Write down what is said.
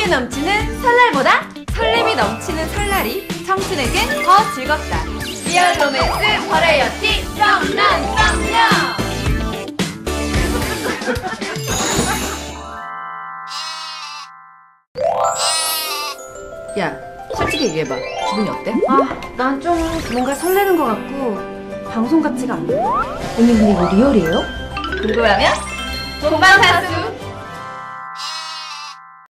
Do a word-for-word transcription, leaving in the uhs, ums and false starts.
설렘이 넘치는 설날보다 설렘이 넘치는 설날이 청춘에겐 더 즐겁다. 리얼 로맨스 버라이어티 썸남썸녀. 야, 솔직히 얘기해봐. 기분이 어때? 아, 난 좀 뭔가 설레는 것 같고 방송 같지가 않네. 언니 근데 이거 리얼이에요? 궁금하면 본방사수